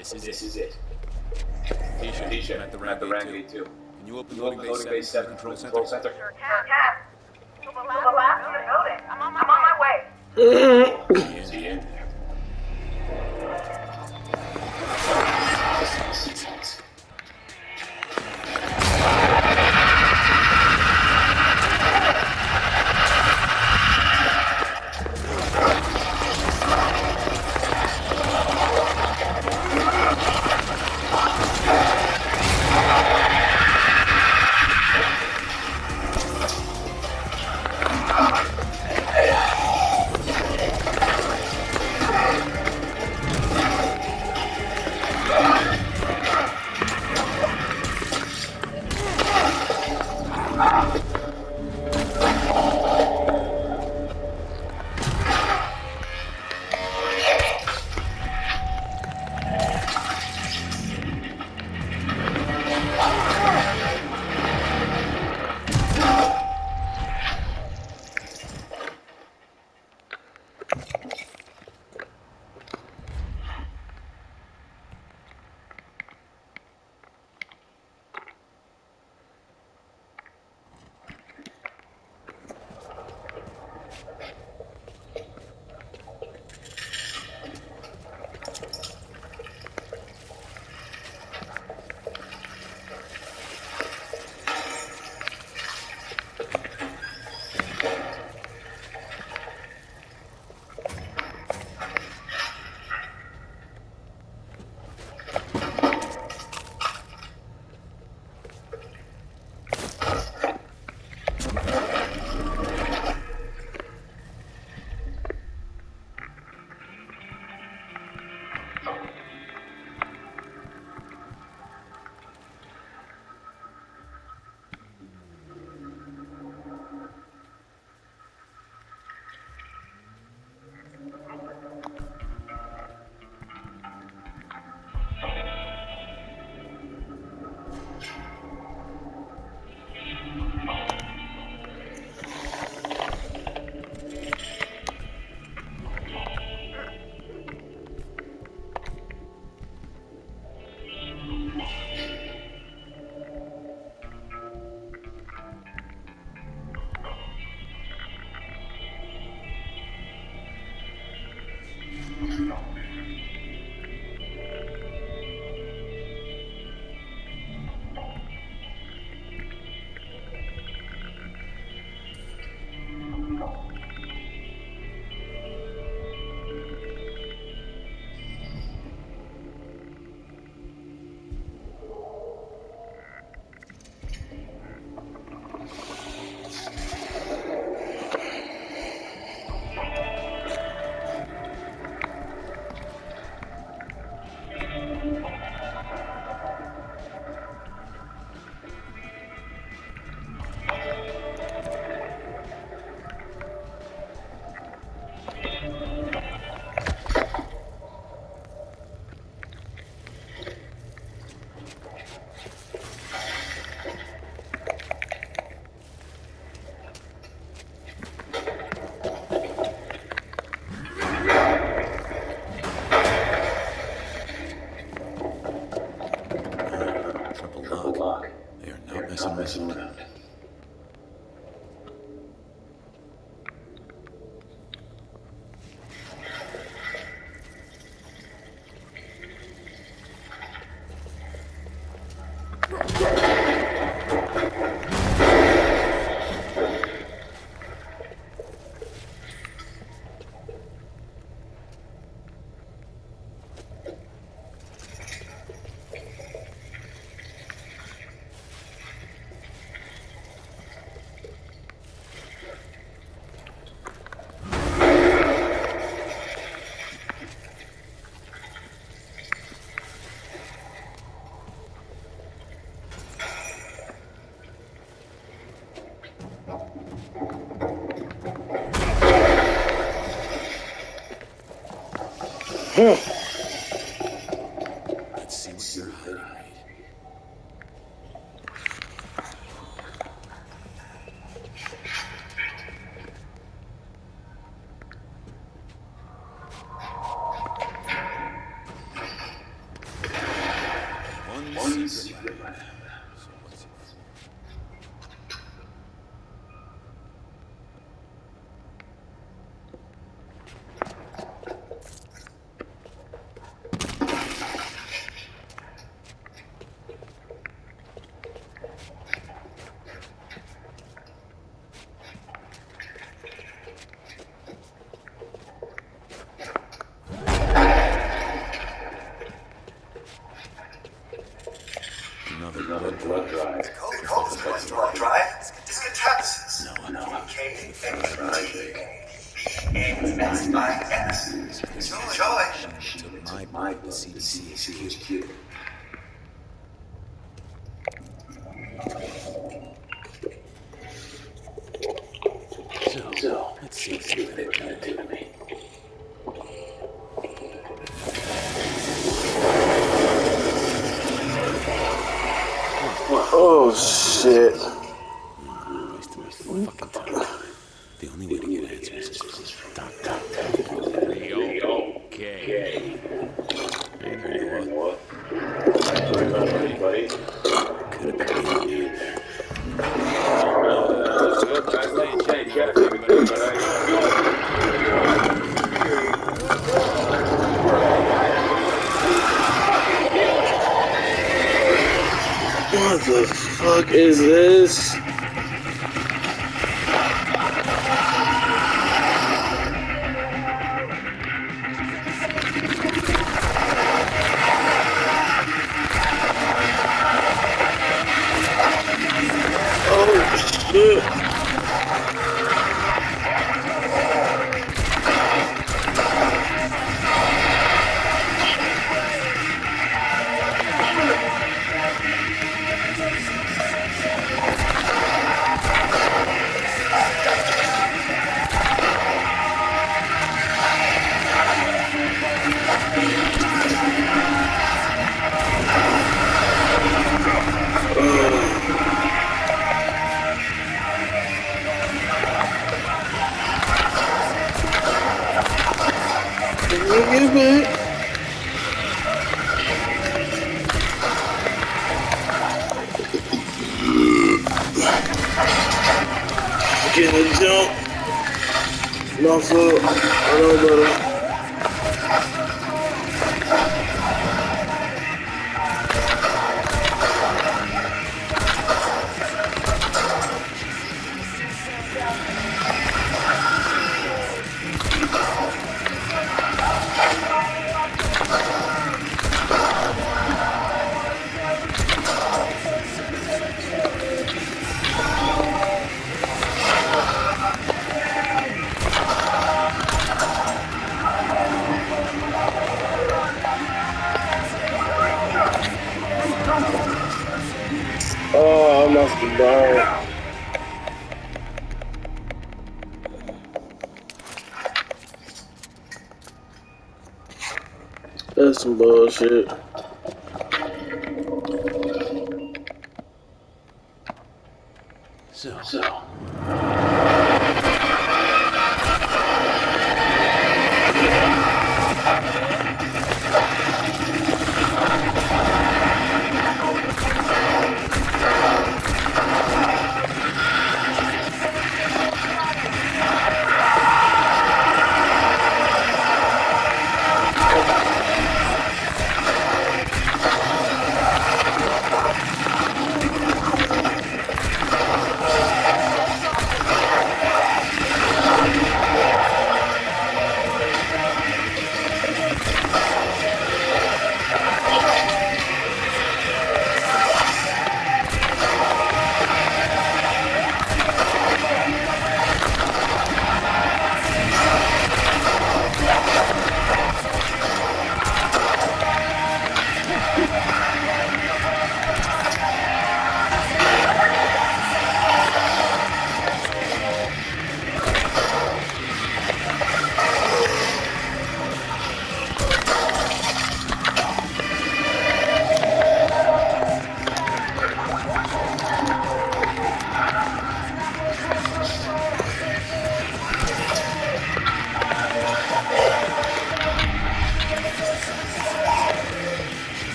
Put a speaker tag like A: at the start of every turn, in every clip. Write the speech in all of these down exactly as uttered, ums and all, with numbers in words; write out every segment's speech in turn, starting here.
A: This is
B: This
A: it.
B: is it.
A: Tisha,
B: Tisha,
A: I'm at the
B: I'm at the
A: Ramp
B: Ramp
A: two.
B: two.
A: Can you open
B: You
A: loading
B: open
A: bay
B: loading bay
A: seven
B: seven
A: for
B: for
A: the
B: the
A: control
B: control
A: center?
B: center?
C: Sure can. To the last one to the building. I'm on my, I'm on my way.
A: See you.
B: See you.
A: Triple lock. They are not messing
B: Messing
A: around.
B: around.
A: Let's see what you're hiding, Reed. one secret left. So what's it? Another blood
B: blood drive. The code is blood drive. This catalysis.
A: No, no.
B: K X I N S I S. So enjoy.
A: She took my blood to C D C H Q. So, so let's see what they're trying to do to me.
D: Oh shit.
A: Wasting my fucking time. The only way to get answers is from Doctor Okay. And what?
D: Buddy.
A: Could have been me.
D: What the fuck is this? Oh shit. Get back. Get a jump. My foot. I know better. Oh, I must have died. That's some bullshit.
A: So,
D: So.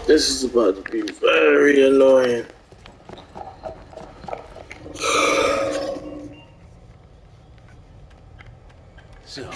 D: This is about to be very annoying.
A: So,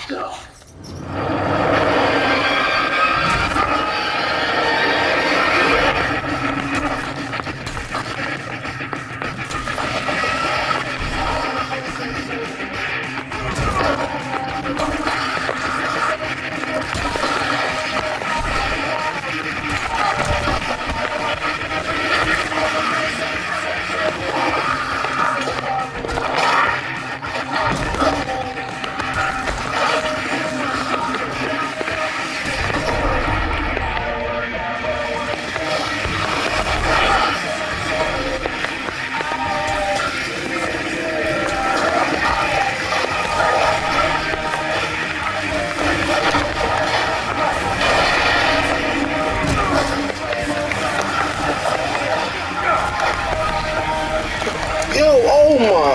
D: Yo, oh my.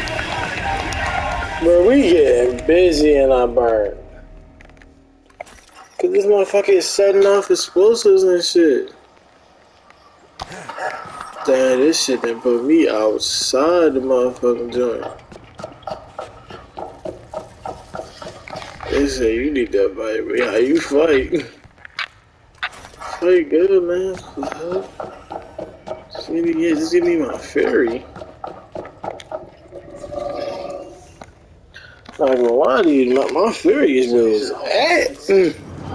D: Bro, we getting busy in our burn. Cause this motherfucker is setting off explosives and shit. Damn, this shit done put me outside the motherfucking joint. They say you need that fight, but how you fight? Fight good, man. Just give me, yeah, just give me my fairy. Not gonna lie to you, my, my fairy is where it's at. Mm.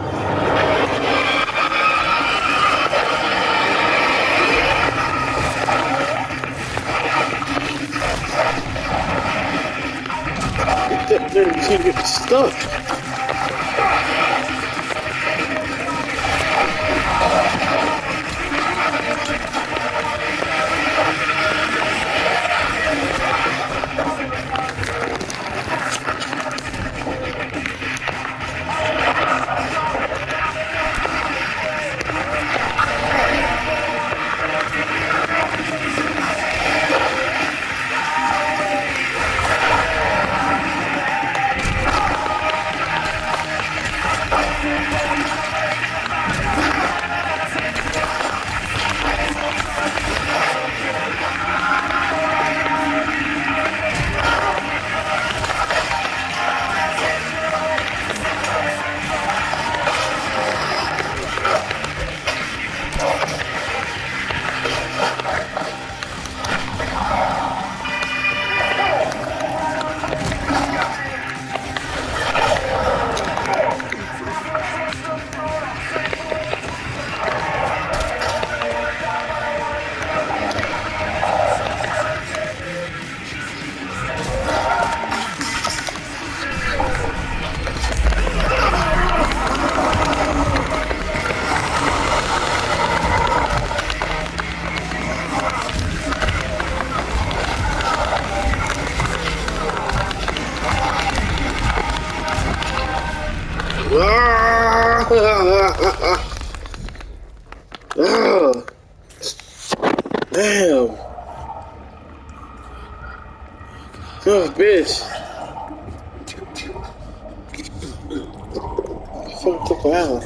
D: They're gonna get stuck. Oh, damn. Oh, bitch. Fuck took a while.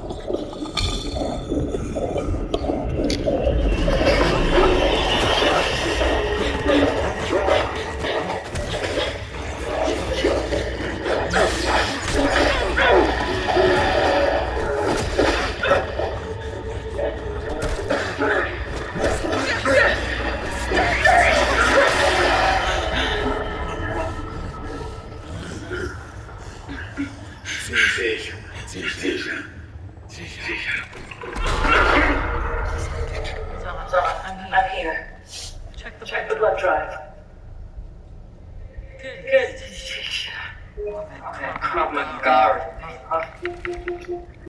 C: I'm here. Check the, Check the blood drive. Good. Good. Oh my God.